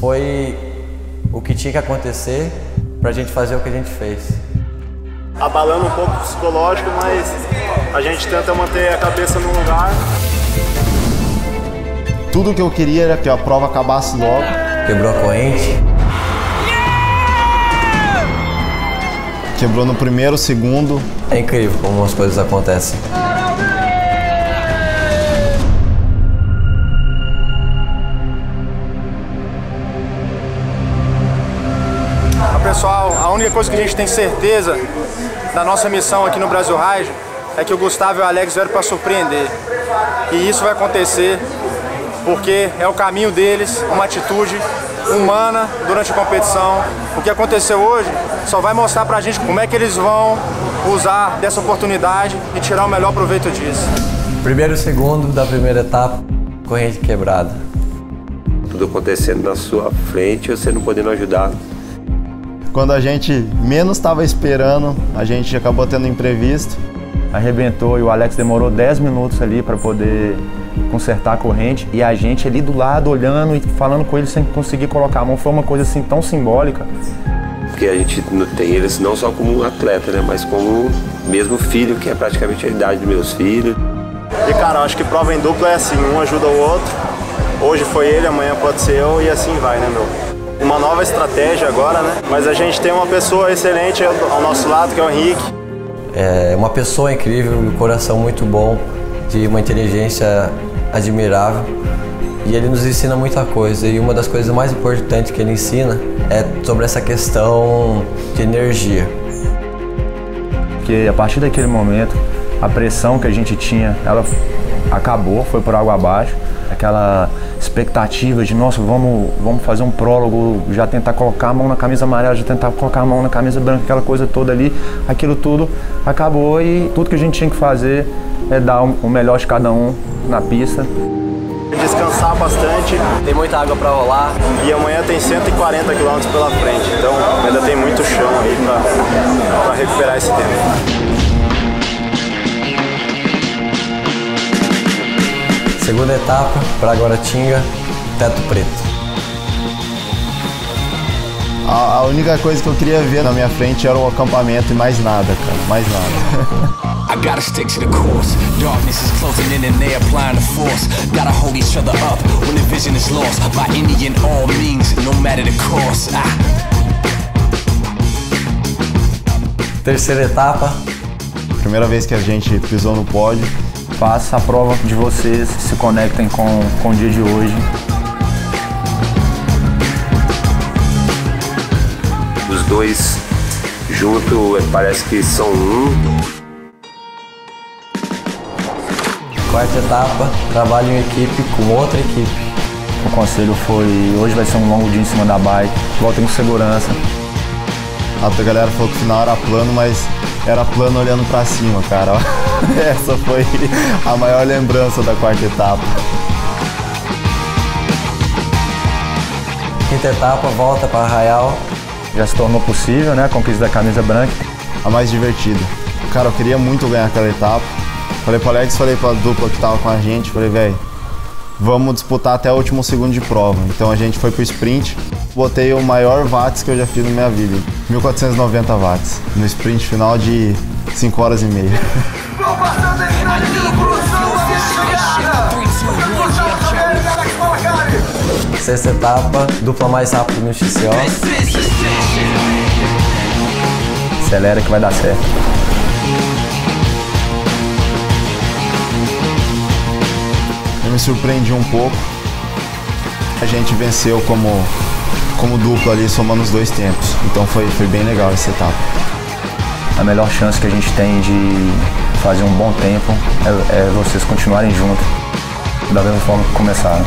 Foi o que tinha que acontecer pra gente fazer o que a gente fez. Abalando um pouco o psicológico, mas a gente tenta manter a cabeça no lugar. Tudo que eu queria era que a prova acabasse logo. Quebrou a corrente. Quebrou no primeiro, segundo. É incrível como as coisas acontecem. Pessoal, a única coisa que a gente tem certeza da nossa missão aqui no Brasil Ride é que o Gustavo e o Alex vieram para surpreender. E isso vai acontecer porque é o caminho deles, uma atitude humana durante a competição. O que aconteceu hoje só vai mostrar pra gente como é que eles vão usar dessa oportunidade e tirar o melhor proveito disso. Primeiro e segundo da primeira etapa, corrente quebrada. Tudo acontecendo na sua frente e você não podendo ajudar. Quando a gente menos estava esperando, a gente acabou tendo imprevisto. Arrebentou e o Alex demorou 10 minutos ali para poder consertar a corrente. E a gente ali do lado, olhando e falando com ele sem conseguir colocar a mão. Foi uma coisa assim tão simbólica. Porque a gente tem eles não só como um atleta, né, mas como mesmo filho, que é praticamente a idade dos meus filhos. E cara, eu acho que prova em dupla é assim, um ajuda o outro. Hoje foi ele, amanhã pode ser eu e assim vai, né, meu? Uma nova estratégia agora, né? Mas a gente tem uma pessoa excelente ao nosso lado, que é o Henrique. É uma pessoa incrível, um coração muito bom, de uma inteligência admirável. E ele nos ensina muita coisa. E uma das coisas mais importantes que ele ensina é sobre essa questão de energia. Porque a partir daquele momento, a pressão que a gente tinha, ela acabou, foi por água abaixo. Aquela expectativa de, nossa, vamos fazer um prólogo, já tentar colocar a mão na camisa amarela, já tentar colocar a mão na camisa branca, aquela coisa toda ali, aquilo tudo acabou e tudo que a gente tinha que fazer é dar o melhor de cada um na pista. Descansar bastante. Tem muita água para rolar. E amanhã tem 140 km pela frente, então ainda tem muito chão aí para recuperar esse tempo. Segunda etapa, para Guaratinga, teto preto. A única coisa que eu queria ver na minha frente era o acampamento e mais nada, cara, mais nada. I gotta stick to the course. Darkness is closing in and they applying the force. Gotta hold each other up when the vision is lost. By any and all means, no matter the course. Terceira etapa. Primeira vez que a gente pisou no pódio. Faça a prova de vocês, se conectem com o dia de hoje. Os dois juntos parece que são um. Quarta etapa, trabalho em equipe com outra equipe. O conselho foi, hoje vai ser um longo dia em cima da bike, voltem com segurança. A galera falou que o final era plano, mas era plano olhando pra cima, cara. Essa foi a maior lembrança da quarta etapa. Quinta etapa, volta para Arraial. Já se tornou possível, né, a conquista da camisa branca. A mais divertida. Cara, eu queria muito ganhar aquela etapa. Falei pro Alex, falei pra dupla que tava com a gente, falei, velho, vamos disputar até o último segundo de prova. Então a gente foi pro sprint, botei o maior watts que eu já fiz na minha vida, 1490 watts, no sprint final de 5 horas e meia. Sexta etapa, dupla mais rápido no XCO. Acelera que vai dar certo. Eu me surpreendi um pouco. A gente venceu como dupla ali, somando os dois tempos. Então foi bem legal essa etapa. A melhor chance que a gente tem de fazer um bom tempo é vocês continuarem juntos, da mesma forma que começaram.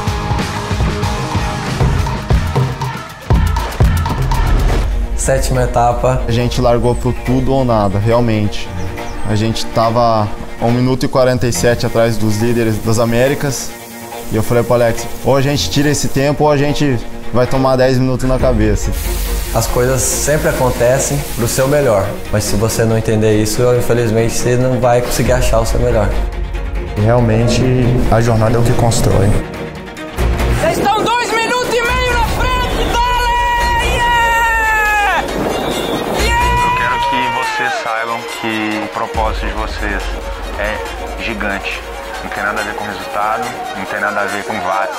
Sétima etapa. A gente largou pro tudo ou nada, realmente. A gente tava 1 minuto e 47 atrás dos líderes das Américas. E eu falei pro Alex, ou a gente tira esse tempo ou a gente vai tomar 10 minutos na cabeça. As coisas sempre acontecem pro seu melhor, mas se você não entender isso, infelizmente você não vai conseguir achar o seu melhor. Realmente a jornada é o que constrói. Vocês estão 2 minutos e meio na frente! propósito de vocês é gigante. Não tem nada a ver com resultado, não tem nada a ver com watts.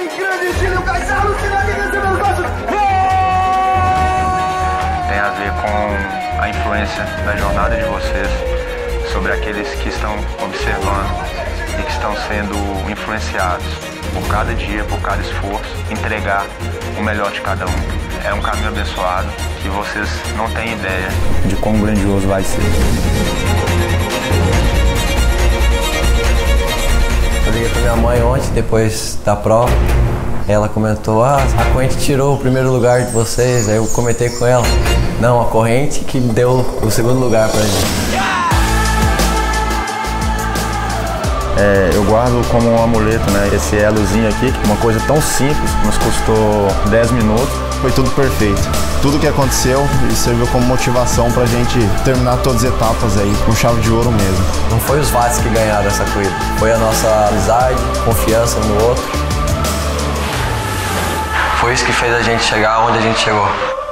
Tem a ver com a influência da jornada de vocês sobre aqueles que estão observando e que estão sendo influenciados por cada dia, por cada esforço, entregar o melhor de cada um. É um caminho abençoado que vocês não têm ideia de quão grandioso vai ser. Eu liguei pra minha mãe ontem, depois da prova. Ela comentou, a corrente tirou o primeiro lugar de vocês. Aí eu comentei com ela, não, a corrente que deu o segundo lugar pra gente. Eu guardo como um amuleto, né? Esse elozinho aqui, que uma coisa tão simples, nos custou 10 minutos. Foi tudo perfeito. Tudo que aconteceu serviu como motivação pra gente terminar todas as etapas aí com chave de ouro mesmo. Não foi os watts que ganharam essa corrida, foi a nossa amizade, confiança um no outro. Foi isso que fez a gente chegar onde a gente chegou.